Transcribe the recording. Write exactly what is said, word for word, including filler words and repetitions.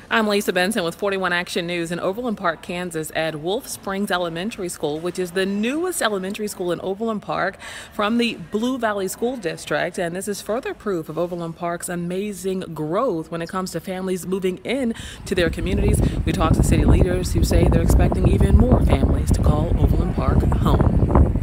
I'm Lisa Benson with forty-one Action News. In Overland Park, Kansas, at Wolf Springs Elementary School, which is the newest elementary school in Overland Park from the Blue Valley School District. And this is further proof of Overland Park's amazing growth when it comes to families moving in to their communities. We talked to city leaders who say they're expecting even more families to call Overland Park home.